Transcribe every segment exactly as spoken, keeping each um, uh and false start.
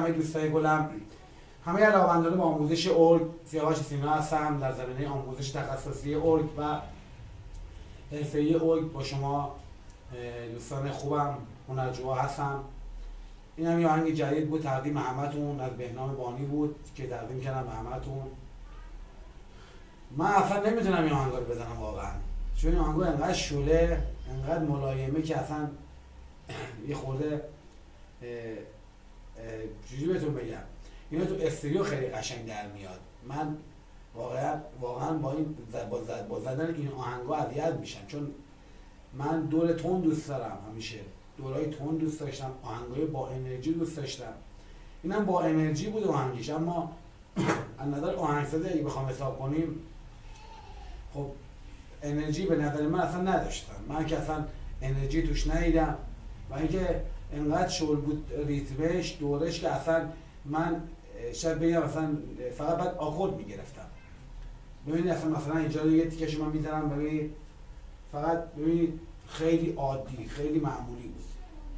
همه دوستای گلم، همه علاقه‌مندان به آموزش ارگ، سیاوش سینا هستم در زمینه آموزش تخصصی ارگ و حرفه‌ای ارگ. با شما دوستان خوبم هنرجوها هستم. این هم یه آهنگ جدید بود تقدیم همتون، از بهنام بانی بود که تقدیم کردم به همتون. من اصلا نمیتونم این آهنگ رو بزنم واقعا، چون این آهنگ انقدر شوله، انقدر ملایمه که اصلا یه خورده چجوری بهتون بگم، اینا تو استریو خیلی قشنگ در میاد. من واقعا واقعا با این با, زد با زدن این آهنگا اذیت میشم، چون من دور تون دوست دارم، همیشه دورای تون دوست داشتم، آهنگای با انرژی دوست داشتم. اینم با انرژی بود آهنگش، اما از نظر آهنگسازی اگه بخوام حساب کنیم، خب انرژی به نظر من اصلا نداشتم. من که اصلا انرژی توش ندیدم و اینکه انقدر شل بود ریتمش دورش که اصلا من شاید بگم اصلا فقط بعد آکورد میگرفتم. ببینید اصلا مثلا اینجا یه تیکش من میذارم، ببینید فقط ببینید خیلی عادی، خیلی معمولی بود.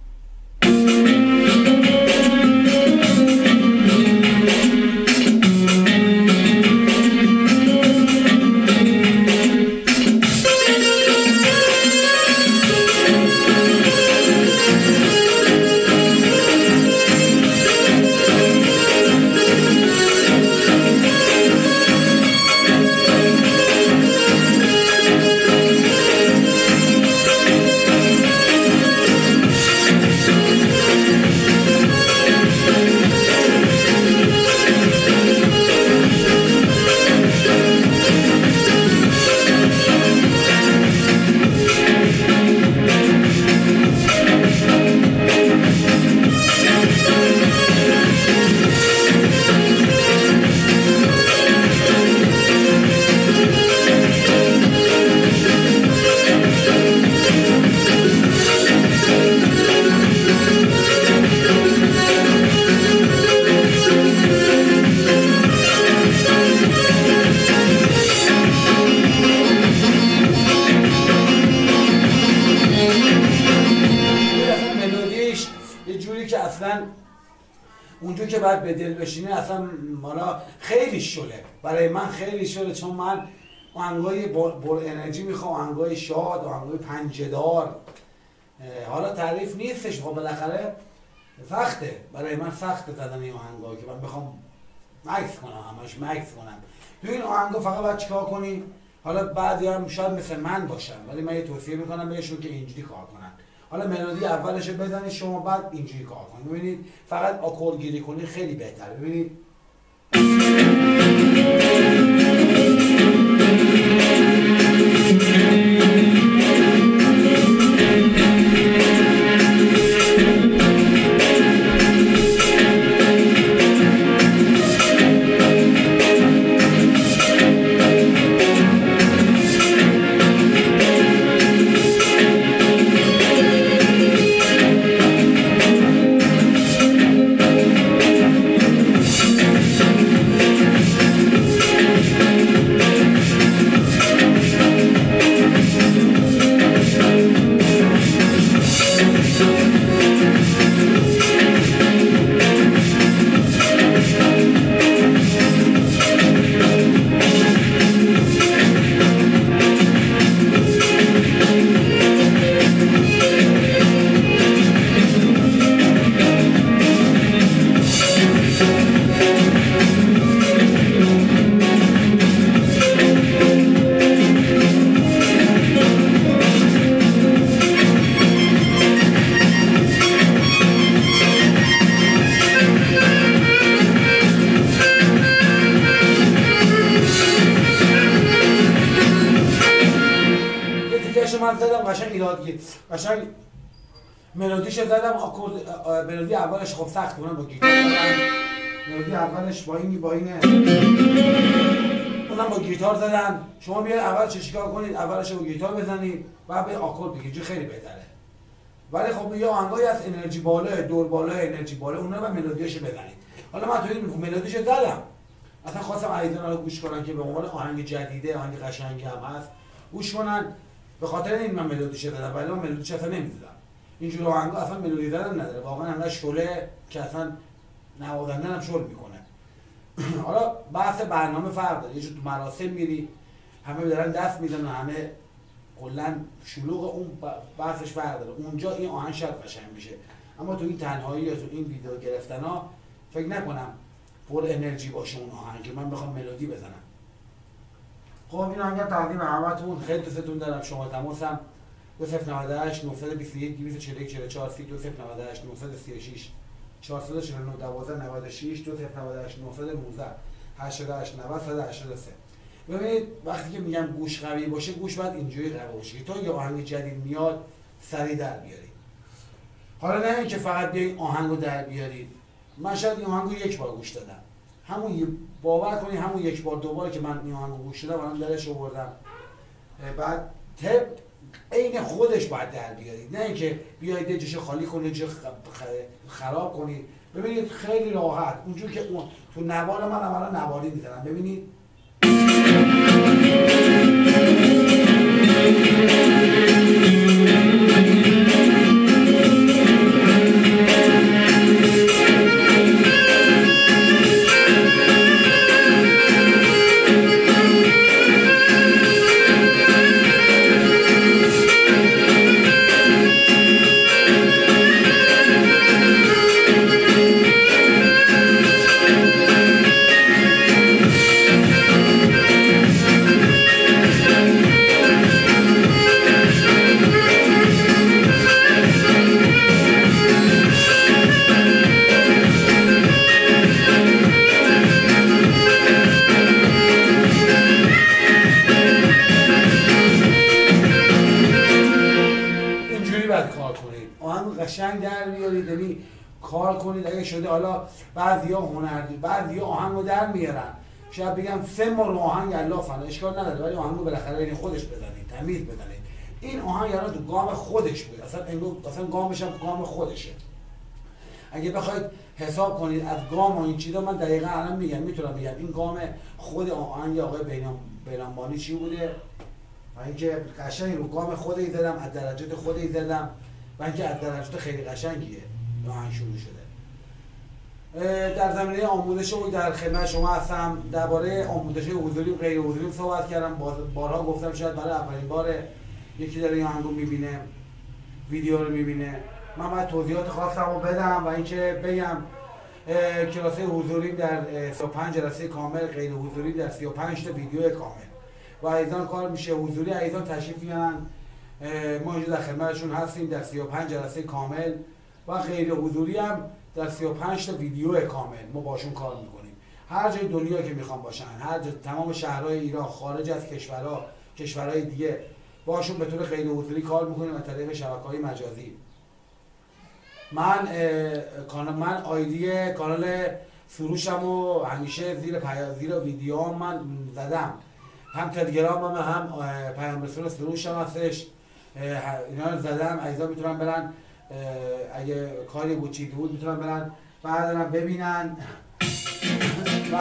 اونجور که باید به دل بشینه اصلا مالا خیلی شله، برای من خیلی شله، چون من آهنگای بر انرژی میخوام، آهنگای شاد، آهنگای پنجه‌دار. حالا تعریف نیستش، خب بالاخره سخته، برای من سخته زدن این آهنگا که من بخوام مکس کنم، همش مکس کنم. تو این آهنگا فقط باید چیکار کنی؟ حالا بعضی هم شاید مثل من باشن، ولی من یه توصیه میکنم بهشون که اینجوری کار کنن. حالا ملودی اولش بزنید شما، بعد اینجوری کار کنید. ببینید فقط آکورد گیری کنید خیلی بهتره. ببینید من زدم قشنگ ایرادگیر، قشنگ ملودیش زدم، آکورد ملودی اولش خب سخت کنم با گیتار زدم، ملودی اولش با این با اینه، اونم با گیتار زدم. شما بیاید اول چه چیکار کنید، اولش با گیتار بزنید بعد به آکورد بگیرید، خیلی بهتره. ولی خب یه آهنگایی از انرژی بالا، دور بالا، انرژی بالا، اونها رو ملودیاشو بزنید. حالا من تو این ملودیشو زدم، اصلا خواستم عزیزان رو گوش کنن که به عنوان آهنگ جدیده، آهنگ قشنگی هم هست، گوش کنن. به خاطر این من ملودیش دادم، ولی من ملودیش اصلا نمیدادم. اینجور آهنگا اصلا ملودی دادن نداره، واقعا انقدر شله که اصلا نوازنده هم شل میکنه. حالا بحث برنامه فرق داره، یه جور تو مراسم میری همه دارن دست میزنن، همه کلا شلوغ، اون بحثش فرق داره. اونجا این آهنگ شاید قشنگ میشه، اما تو این تنهایی یا تو این ویدیو گرفتن ها فکر نکنم پر انرژی باشه اون آهنگ که من بخوام ملودی بزنم. خب این آهنگ تقدیم همتون، خیلی دوستتون دارم. شما تماسم دو صفر نود و هشت نهصد و بیست و یک دویست و چهل و یک چهل و چهار دو صفر نود و هشت نهصد و سی و شش چهارصد و چهل و نه دوازده نود و شش دو صفر نود و هشت نهصد و نوزده هشتاد و هشت نود صد و هشتاد و سه. ببینید وقتی که میگم گوش قوی باشه، گوش باید اینجوری قوی باشه که تا یه آهنگ جدید میاد سریع در بیارید. حالا نه اینکه فقط بیاید آهنگو در بیارید. من شاید این آهنگو یک بار گوش دادم، همون باور کنید همون یک بار دوباره که من این آهنگو گوش دادم الان درش آوردم، بعد طب عین خودش باید در بیارید، نه اینکه بیاید یه جوش خالی کنید جا خراب کنید. ببینید خیلی راحت اونجور که اون تو نوار من الان نواری میزنم، ببینید قشنگ در بیارید، یعنی کار کنید. اگه شده حالا بعضیا هنردی، بعضیا آهنگو در میارن، شاید بگم سه ماه آهنگ الافن، اشکال نداره، ولی آهنگو بالاخره یعنی خودش بزنید، تمیز بزنید. این آهنگ الان تو گام خودش بود، اصلا انگار اصلا گامش هم گام خودشه. اگه بخواید حساب کنید از گام و این چیزا، من دقیقاً الان میگم، میتونم بگم این گام خود آهنگ آقای بیرانبانی چی بوده و اینکه قشنگ رو گام خودی زدم، از درجات خودی زدم و اینکه از درجات خیلی قشنگیه آهنگ شروع شده. در زمینه آموزش و در خدمت شما هستم. درباره آموزش حضوری و غیر حضوری صحبت کردم، بارها گفتم شاید برای اولین بار یکی داره این آهنگو میبینه، ویدیو رو میبینه، من باید توضیحات خاصم رو بدم و اینکه بگم کلاس حضوری در سی و پنج جلسه کامل، غیر حضوری در سی و پنج تا ویدیو کامل و ایزان کار میشه. حضوری ایزان تشریف میارن، ما اینجا در خدمتشون هستیم در سی و پنج جلسه کامل و غیر حضوری هم در سی و پنج تا ویدیو کامل ما باشون کار میکنیم. هر جای دنیا که میخوان باشن، هر جا، تمام شهرهای ایران، خارج از کشورها، کشورهای دیگه باشون به طور غیر حضوری کار میکنیم از طریق شبکه‌های مجازی. من کانال من آیدی کانال فروشمو همیشه زیر پی... زیر ویدیو من زدم، هم تلگرام هم هم پیام رسون فروشم هستش، اینا رو زدم. عزیزا میتونن برن، اگه کاری بود چیزی بود میتونن برن بردارن ببینن. و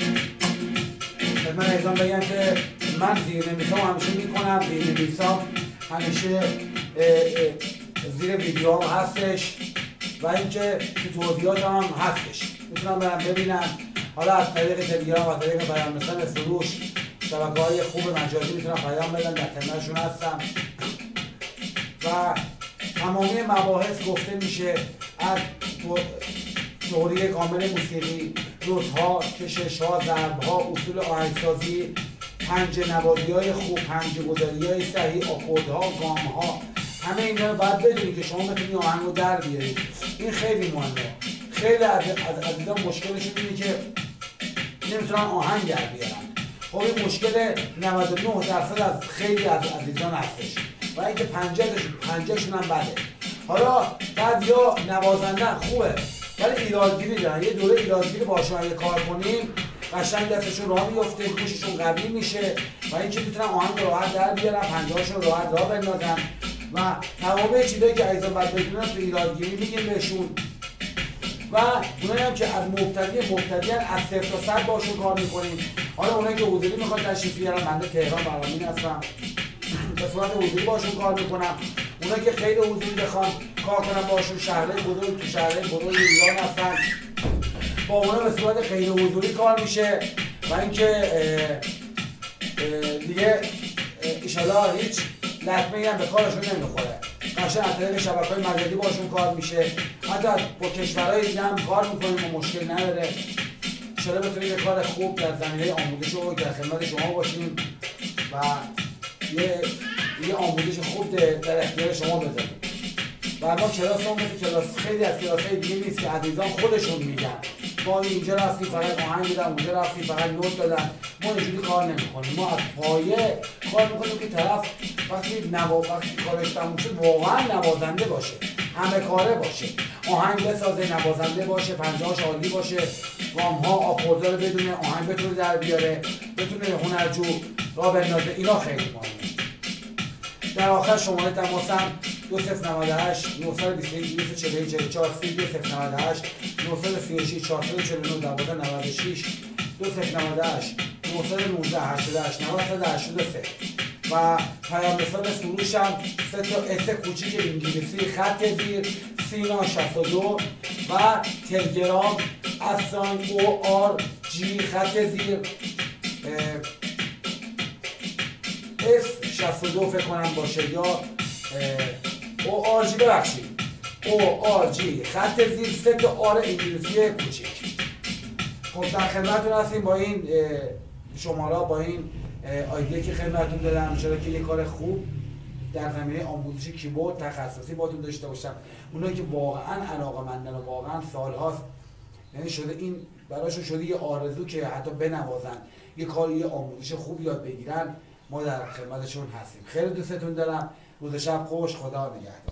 من عزیزان بگم که من زیرنویسام همیشه میکنم، زیرنویسام همیشه زیر ویدیو هم هستش و اینکه تو توضیحات هم هستش، میتونم برم ببینم. حالا از طریق تلگرام و طریق پیام رسان فروش، شبکه‌های خوب مجازی میتونم پیام بدم، در خدمتشون هستم. و تمامی مباحث گفته میشه، از تئوری کامل موسیقی، نوت‌ها، کشش‌ها، ضرب‌ها، اصول آهنگسازی، پنجه نوازی‌های خوب، پنجه گذاری‌های صحیح، آکوردها، گام‌ها، همه اینا رو باید بدونی که شما بتونی آهنگ رو در بیارید. این خیلی مهمه. خیلی از عزیزان مشکلشون اینه که نمیتونن آهنگ در بیارن. خب این مشکل نود و نه درصد از خیلی از عزیزان هستش و اینکه پنجهشون هم بده. حالا بعضیا نوازندن خوبه ولی ایرادگیری دارن، یه دوره ایرادگیری باشون اگه کار کنیم قشنگ دستشون راه میفته، گوششون قوی میشه و اینکه میتونن آهنگ راحت در بیارن، پنجهاشون راحت راه بندازن و تمام چیزایی که عزیزان باید بدونن تو ایرادگیری میگیم بهشون. و اونایی هم که از مبتدی مبتدیان از صفر تا صد باشون کار میکنیم. حالا اونایی که حضوری میخواد تشریف بیارن، بنده تهران برامین هستم، به صورت حضوری باشون کار میکنم. اونایی که غیر حضوری بخوان کار کنم باشون، شهرهای بزرگ تو شهرهای بزرگ ایران هستن با اونا به صورت غیر حضوری کار میشه و اینکه دیگه ایشالا هیچ لطمه‌ای هم به کارشون نمیخوره. قشنگ از طریق شبکه‌های مجازی باشون کار میشه، حتی با کشورهای دیگه هم کار میکنیم و مشکل نداره. ایشالا بتونیم یه کار خوب در زمینه آموزش رو در خدمت شما باشیم و یه یه آموزش خوب در اختیار شما بذاریم. و ما کلاسمون مثل کلاس خیلی از کلاس‌های دیگه نیست که عزیزان خودشون میگن ما اینجا رفتیم فقط آهنگ دیدم، اونجا رفتیم فقط نوت دادم. ما اینجوری کار نمی‌کنیم، ما از پایه کار می‌کنیم که طرف وقتی نوا وقتی کارش تموم شه واقعا نوازنده باشه، همه کاره باشه، آهنگ بسازه، نوازنده باشه، پنجه‌هاش عالی باشه، گام‌ها آکوردها رو بدونه، آهنگ بتونه در بیاره، بتونه هنرجو راه بندازه. اینا خیلی مهمه. در آخر شماره تماسم دو صفر نود و هشت نه دو یک دو چهار یک چهار سی دو صفر نود و هشت نه سی و شش چهارصد و چهل و نه دوازده نود و شش دو صفر نود و هشت نه یک نه هشتاد و هشت نود هشتاد و سه و پیام رسان سروشم سه تا اس کوچیک انگلیسی خط زیر سینا شصت و دو و تلگرام اسان او آر جی خط زیر اس شصت و دو فکر کنم باشه یا او آر جی ببخشید او آر جی خط زیر سه تا آر انگلیسی کوچیک. خب در خدمتتون هستیم با این شماره، با این آیدیه که خدمتتون دادم. انشالله که یه کار خوب در زمینه آموزش کیبورد تخصصی باتون داشته باشم. اونایی که واقعا علاقه‌مندن و واقعا سال‌هاست، یعنی شده این براشون شده یه آرزو که حتی بنوازن، یه کاری یه آموزش خوب یاد بگیرن، ما در خدمتشون هستیم. خیلی دوستتون دارم. روز شب خوش. خدا نگهدار.